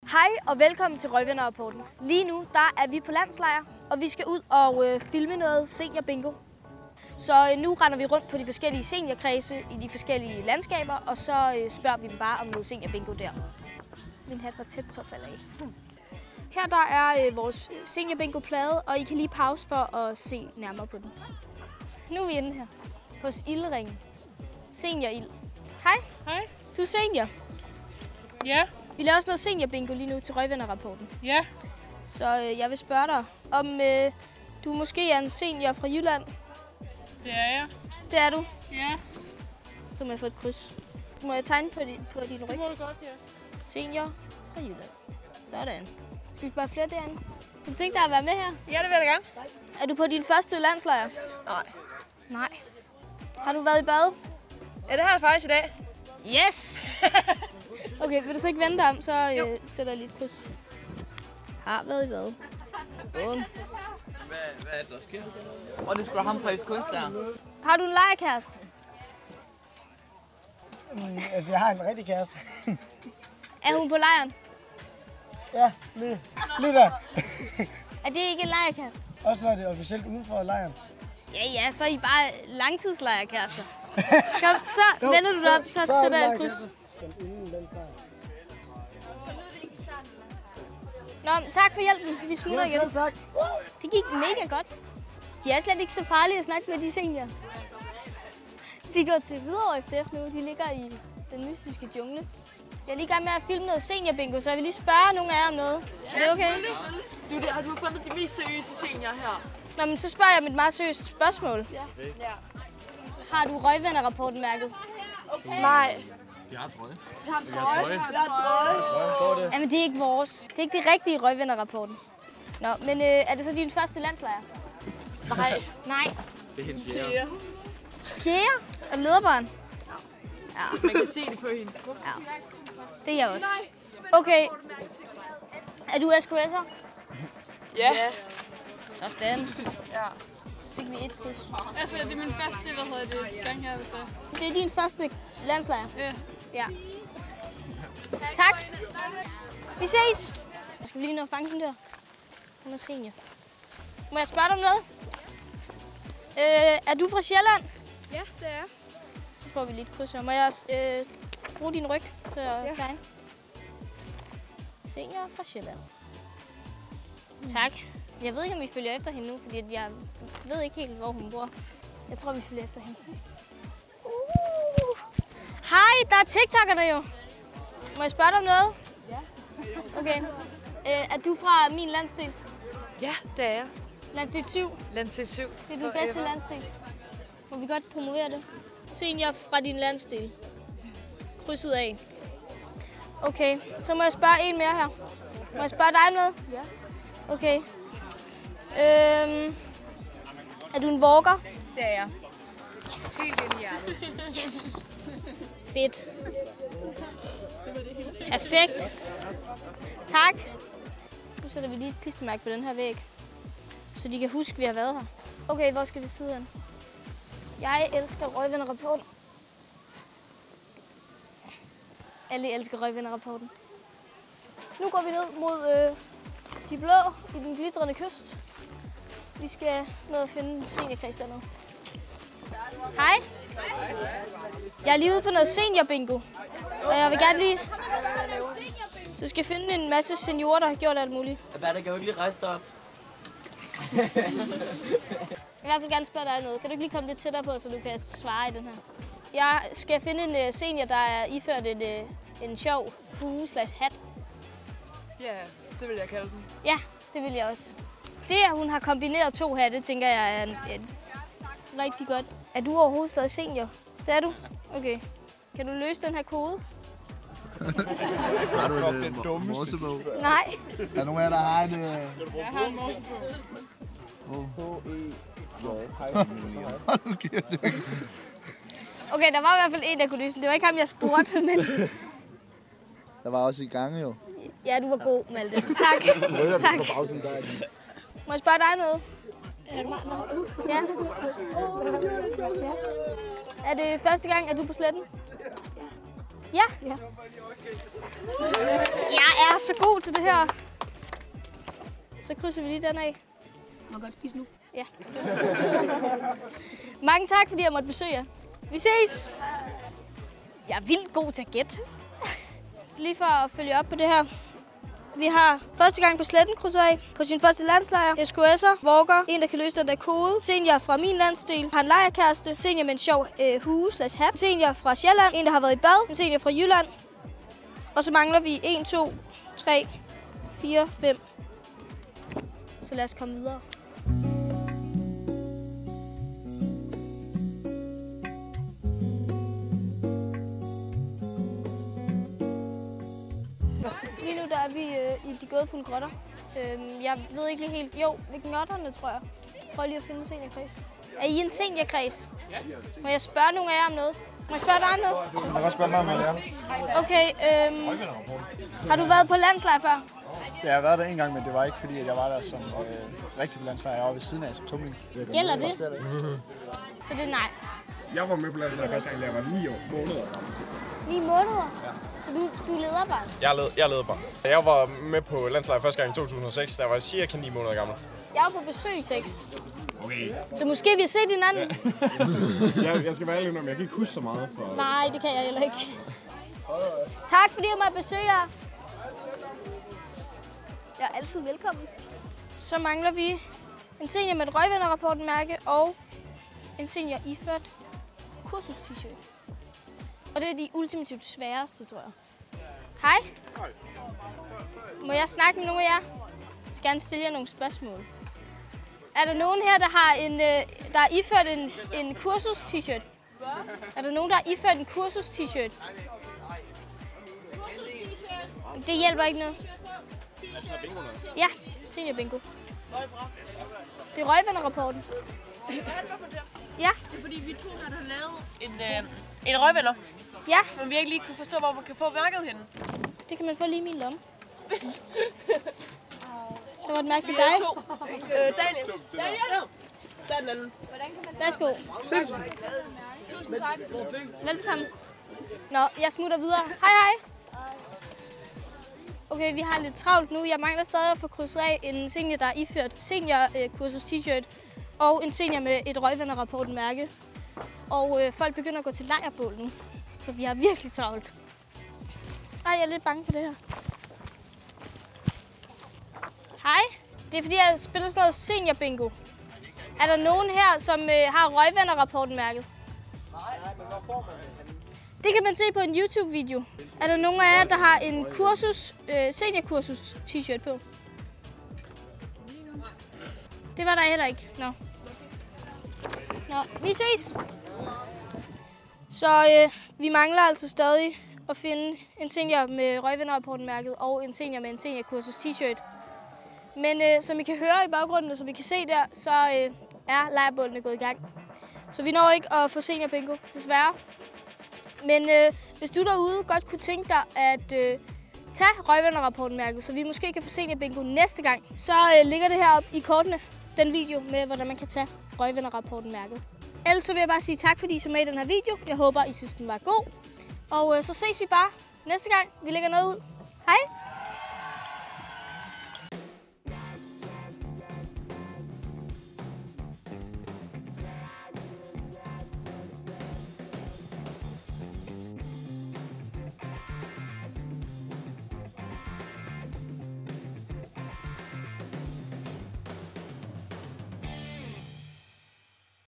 Hej og velkommen til Røgvenner-rapporten. Lige nu der er vi på landslejr, og vi skal ud og filme noget seniorbingo. Så nu render vi rundt på de forskellige seniorkredse i de forskellige landskaber, og så spørger vi dem bare om noget seniorbingo der. Min hat var tæt på at falde af. Her der er vores seniorbingo-plade, og I kan lige pause for at se nærmere på den. Nu er vi inde her hos Ildringen. Seniorild. Hej. Hej. Du er senior. Ja. Vi laver også noget seniorbingo lige nu til Røgvenner-rapporten. Ja. Så jeg vil spørge dig, om du måske er en senior fra Jylland. Det er jeg. Det er du. Ja. Så må jeg få et kryds. Må jeg tegne på din ryg? Det må du godt, ja. Senior fra Jylland. Sådan. Skal vi bare flere derinde? Kunne du tænke dig at være med her? Ja, det vil jeg gerne. Er du på din første landslejr? Nej. Nej. Har du været i bad? Ja, det har jeg faktisk i dag. Yes! Okay, vil du så ikke vende dig om, så sætter jeg lige et kryds. Har været i bad. Bum. Hvad er det, der sker? Og det skulle ham fra Østkyst der. Har du en lejerkæreste? Altså, jeg har en rigtig kæreste. Er hun på lejren? Ja, lige der. Er det ikke en lejerkæreste? Også når det er officielt uden for lejren. Ja, så er I bare langtidslejrkærester. Kom, så vender du dig op, så sætter jeg et kryds. Nå, tak for hjælpen. Vi smutter igen. Selv tak. Det gik mega godt. De er slet ikke så farlige at snakke med de seniorer. Vi går til Hvidovre FDF nu. De ligger i den mystiske jungle. Jeg er lige i gang med at filme noget seniorbingo, så jeg vil lige spørge nogle af jer om noget. Er det okay? Har du fundet de mest seriøse seniorer her? Nå, men så spørger jeg med et meget seriøst spørgsmål. Ja. Har du Røgvenner-rapporten mærket? Okay. Nej. Jeg har trøje. Jeg har trøje. Jamen, det er ikke vores. Det er ikke det rigtige Røgvenner-rapporten. Nå, men er det så din første landslejr? Nej. Nej. Det er hendes fjerde. Fjerde? Er du lederbarn? Ja. Man kan se det på hende. Ja. Det er jeg også. Okay. Er du SKS'er? Ja. Sådan. Ja. Så fik vi et kryds. Altså, det er min første, gang her, hvis det er. Det er din første landslejr? Ja. Ja. Tak. Vi ses. Jeg skal lige nå at fange den der. Hun er senior. Må jeg spørge dig om noget? Er du fra Sjælland? Ja, det er jeg. Så får vi lige et kryds her. Må jeg også bruge din ryg til at tegne? Senior fra Sjælland. Tak. Jeg ved ikke, om vi følger efter hende nu, fordi jeg ved ikke helt, hvor hun bor. Jeg tror, vi følger efter hende. Hej, der er TikTok'erne jo. Må jeg spørge dig om noget? Ja. Okay. Er du fra min landsdel? Ja, det er jeg. Landsdel 7? Landsdel 7. Det er den bedste landsdel. Må vi godt promovere det? Senior fra din landsdel. Krydset af. Okay, så må jeg spørge en mere her. Må jeg spørge dig om noget? Ja. Okay. Er du en walker? Det er jeg. Helt ind i hjertet. Yes! Fedt. Perfekt. Tak. Nu sætter vi lige et klistermærke på den her væg, så de kan huske, at vi har været her. Okay, hvor skal det sidde hen? Jeg elsker Røgvenner-rapporten. Alle elsker Røgvenner-rapporten. Nu går vi ned mod de blå i den glitrende kyst. Vi skal ned og finde en seniorkreds dernede. Hej. Jeg er lige ude på noget seniorbingo. Og jeg vil gerne lige... Så skal jeg finde en masse seniorer, der har gjort alt muligt. Hvad kan jo ikke lige rejse dig op? Jeg vil i hvert fald gerne spørge dig noget. Kan du ikke lige komme lidt tættere på, så du kan svare i den her? Jeg skal finde en senior, der er iført en sjov hue/hat. Ja, det vil jeg kalde den. Ja, det vil jeg også. Det, at hun har kombineret 2 hatte, tænker jeg er rigtig godt. Er du overhovedet stadig senior? Det er du? Okay. Kan du løse den her kode? Har du en morsebog? Nej. Er der nogen af jer, der har en... Jeg har en morsebog. Okay, der var i hvert fald en, der kunne løse den. Det var ikke ham, jeg spurgte, men... Der var også i gange jo. Ja, du var god, Malte. Tak. Tak. Må jeg spørge dig noget? Ja. Er det første gang, at du er på sletten? Ja. Jeg er så god til det her. Så krydser vi lige den af. Må godt spise nu. Ja. Mange tak, fordi jeg måtte besøge jer. Vi ses! Jeg er vildt god til at gætte. Lige for at følge op på det her. Vi har første gang på Sletten krydset af. På sin første landslejr. SKS'er, Walker, en der kan løse den der kode. Senior fra min landsdel har en lejrkæreste. Senior med en sjov hue/hat. Senior fra Sjælland, en der har været i bad. En senior fra Jylland. Og så mangler vi 1, 2, 3, 4, 5. Så lad os komme videre. Lige nu der er vi i de gådefulde grotter. Jeg ved ikke lige helt. Jo, ved knotterne, tror jeg. Prøv lige at finde en seniorkreds. Er I en seniorkreds? Ja. Må jeg spørge nogle af jer om noget? Må jeg spørge dig om noget? Du kan godt spørge mig om noget, ja. Okay, har du været på landslejr før? Ja, jeg har været der en gang, men det var ikke fordi, at jeg var der som rigtig på landslejr. Jeg var ved siden af som tumling. Gælder det? Så det er nej. Jeg var med på landslaget første gang, da jeg var 9 måneder. 9 måneder? Ja. Så du er lederbarn? Jeg er lederbarn. Jeg var med på landslaget første gang i 2006, da jeg var cirka 9 måneder gammel. Jeg var på besøg i 6. Okay. Så måske vi har set hinanden? Ja. jeg skal være ærlig, men jeg kan ikke huske så meget for... Nej, det kan jeg heller ikke. Tak fordi jeg måtte besøge jer. Jeg er altid velkommen. Så mangler vi en senior med et røgvennerrapporten-mærke og en senior iført kursus-t-shirt. Og det er de ultimativt sværeste, tror jeg. Hej. Må jeg snakke med nogle af jer? Jeg skal gerne stille jer nogle spørgsmål. Er der nogen her, der er iført en kursus-t-shirt? Er der nogen, der har iført en kursus-t-shirt? Det hjælper ikke noget. Ja, senior bingo. Det er røgvennerrapporten. Ja. Det er fordi, vi to har lavet en røgvenner. Ja. Men vi ikke lige kunne forstå, hvor man kan få mærket henne. Det kan man få lige i min lomme. Der var et mærke til dig. Daniel. Der er den anden. Værsgo. Tusind tak. Velkommen. Nå, jeg smutter videre. Hej, hej. Okay, vi har lidt travlt nu. Jeg mangler stadig at få krydset af en senior, der er iført seniorkursus t-shirt og en senior med et røgvennerrapporten-mærke. Og folk begynder at gå til lejrbål nu, så vi har virkelig travlt. Ej, jeg er lidt bange for det her. Hej, det er fordi, jeg spiller sådan noget seniorbingo. Er der nogen her, som har røgvennerrapporten-mærket? Nej, men hvad får man? Det kan man se på en YouTube-video. Er der nogen af jer, der har en seniorkursus t-shirt på? Det var der heller ikke. Nå, vi ses! Så vi mangler altså stadig at finde en senior med røgvennerrapporten-mærket og en senior med en seniorkursus t-shirt. Men som I kan høre i baggrunden, og som I kan se der, så er lejrbålene gået i gang. Så vi når ikke at få seniorbingo, desværre. Men hvis du derude godt kunne tænke dig at tage røgvennerrapporten-mærket, så vi måske kan få seniorbingo næste gang, så ligger det heroppe i kortene, den video med, hvordan man kan tage røgvennerrapporten-mærket. Ellers så vil jeg bare sige tak, fordi I så med i den her video. Jeg håber, I synes, den var god. Og så ses vi bare næste gang, vi lægger noget ud. Hej!